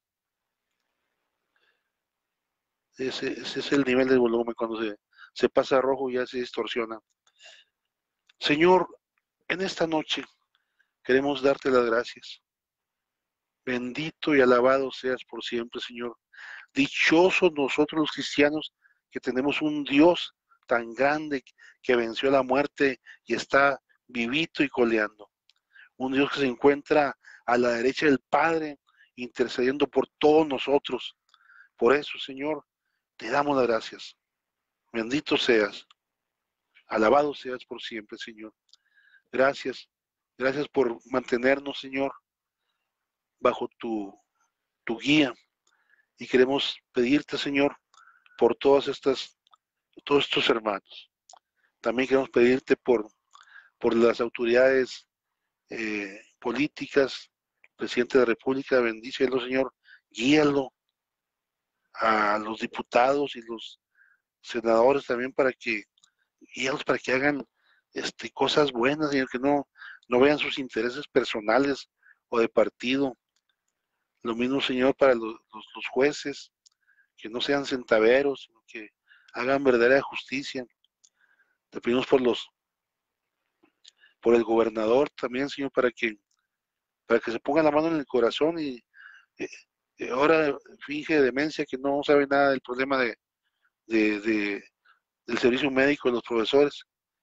Ese, ese es el nivel del volumen, cuando se, se pasa a rojo ya se distorsiona. Señor, En esta noche queremos darte las gracias. Bendito y alabado seas por siempre, Señor. Dichosos nosotros los cristianos que tenemos un Dios tan grande que venció la muerte y está vivito y coleando. Un Dios que se encuentra a la derecha del Padre, intercediendo por todos nosotros. Por eso, Señor, te damos las gracias. Bendito seas. Alabado seas por siempre, Señor. Gracias. Gracias por mantenernos, Señor, bajo tu, tu guía. Y queremos pedirte, Señor, por todas estas, todos estos hermanos. También queremos pedirte por, por las autoridades eh, políticas, presidente de la República, bendícelo, Señor, guíalo a los diputados y los senadores también para que, guíalos para que hagan este, cosas buenas, Señor, que no, no vean sus intereses personales o de partido. Lo mismo, Señor, para los, los, los jueces, que no sean centaveros, sino que hagan verdadera justicia. Te pedimos por los, por el gobernador también, Señor, para que, para que se ponga la mano en el corazón y eh, eh, ahora finge demencia que no sabe nada del problema de, de, de del servicio médico de los profesores.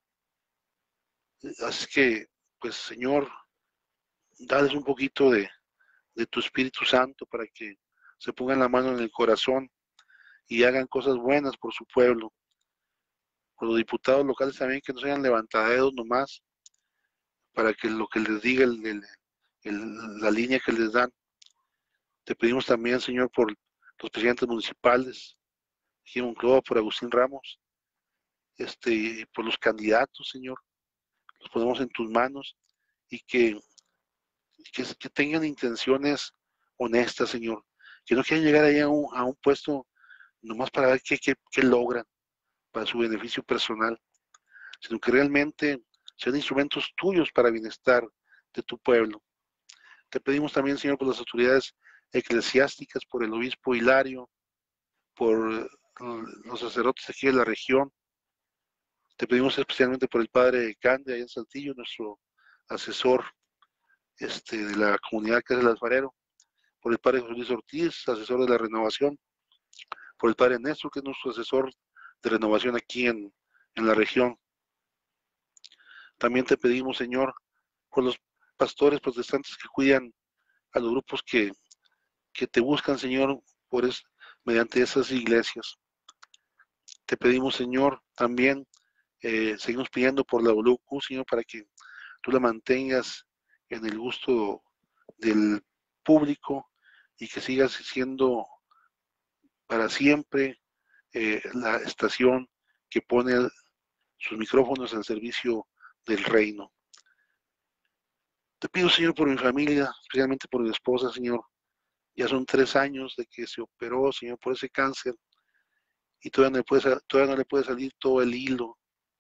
Así que, pues, Señor, dales un poquito de, de tu Espíritu Santo para que se pongan la mano en el corazón y hagan cosas buenas por su pueblo. Por los diputados locales también, que no sean levantaderos nomás, para que lo que les diga el, el, el, la línea que les dan. Te pedimos también, Señor, por los presidentes municipales, Jimón Clova, por Agustín Ramos, este, por los candidatos, Señor, los ponemos en tus manos y que, que, que tengan intenciones honestas, Señor, que no quieran llegar ahí a un, a un puesto nomás para ver qué, qué, qué logran para su beneficio personal, sino que realmente sean instrumentos tuyos para el bienestar de tu pueblo. Te pedimos también, Señor, por las autoridades eclesiásticas, por el obispo Hilario, por los sacerdotes aquí de la región. Te pedimos especialmente por el padre Cande, allá en Saltillo, nuestro asesor este, de la comunidad que es el alfarero, por el padre José Luis Ortiz, asesor de la renovación, por el padre Néstor, que es nuestro asesor de renovación aquí en, en la región. También te pedimos, Señor, por los pastores protestantes que cuidan a los grupos que, que te buscan, Señor, por es, mediante esas iglesias. Te pedimos, Señor, también eh, seguimos pidiendo por la W Q, Señor, para que tú la mantengas en el gusto del público y que sigas siendo para siempre eh, la estación que pone sus micrófonos al servicio del reino. Te pido, Señor, por mi familia, especialmente por mi esposa, Señor. Ya son tres años de que se operó, Señor, por ese cáncer y todavía no le puede, todavía no le puede salir todo el hilo.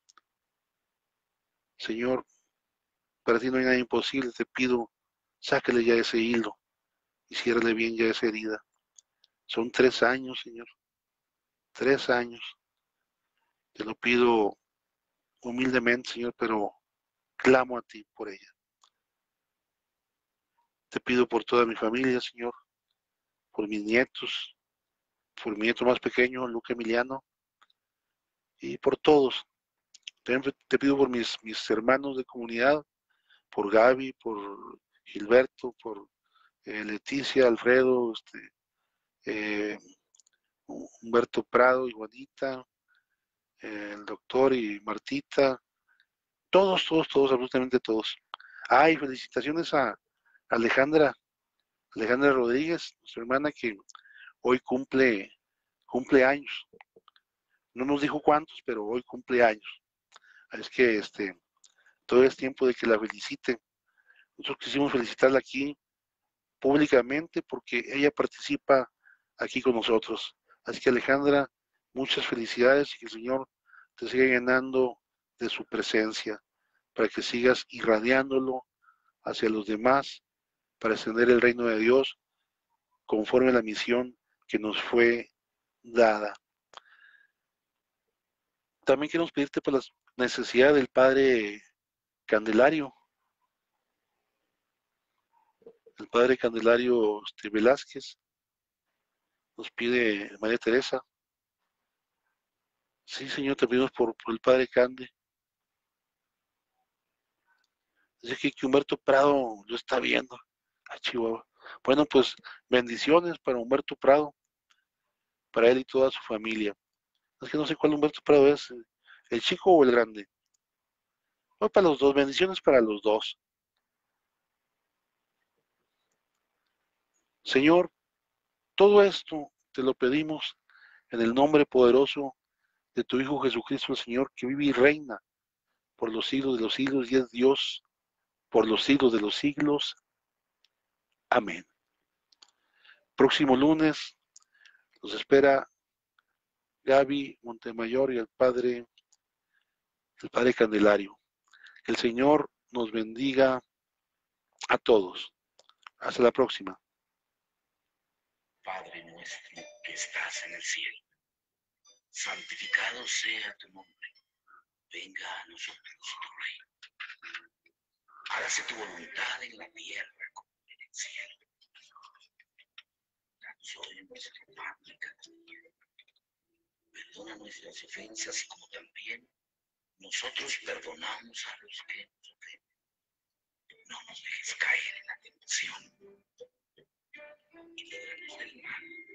Señor, para ti no hay nada imposible, te pido, sácale ya ese hilo y ciérrale bien ya esa herida. Son tres años, Señor, tres años. Te lo pido humildemente, Señor, pero clamo a ti por ella. Te pido por toda mi familia, Señor, por mis nietos, por mi nieto más pequeño, Luca Emiliano, y por todos. También te pido por mis, mis hermanos de comunidad, por Gaby, por Gilberto, por eh, Leticia, Alfredo, este, eh, Humberto Prado y Juanita, eh, el doctor y Martita, todos, todos, todos, absolutamente todos. Ay, ah, felicitaciones a Alejandra, Alejandra Rodríguez, nuestra hermana que hoy cumple, cumple años. No nos dijo cuántos, pero hoy cumple años. Es que este, todo es tiempo de que la feliciten. Nosotros quisimos felicitarla aquí públicamente porque ella participa aquí con nosotros. Así que Alejandra, muchas felicidades y que el Señor te siga llenando de su presencia para que sigas irradiándolo hacia los demás para extender el reino de Dios conforme a la misión que nos fue dada. También queremos pedirte por las necesidades del Padre Candelario, el padre Candelario este, Velázquez, nos pide María Teresa. Sí, Señor, te pedimos por, por el padre Cande. Dice que, que Humberto Prado lo está viendo. A Chihuahua. Bueno, pues bendiciones para Humberto Prado, para él y toda su familia. Es que no sé cuál Humberto Prado es, el chico o el grande. No, para los dos, bendiciones para los dos. Señor, todo esto te lo pedimos en el nombre poderoso de tu Hijo Jesucristo, el Señor, que vive y reina por los siglos de los siglos y es Dios por los siglos de los siglos. Amén. Próximo lunes nos espera Gaby Montemayor y el Padre, el Padre Candelario. Que el Señor nos bendiga a todos. Hasta la próxima. Padre nuestro que estás en el cielo, santificado sea tu nombre. Venga a nosotros tu reino. Hágase tu voluntad en la tierra como en el cielo. Danos hoy nuestro pan de cada día. Perdona nuestras ofensas como también nosotros perdonamos a los que nos ofenden. No nos dejes caer en la tentación y líbranos del mal.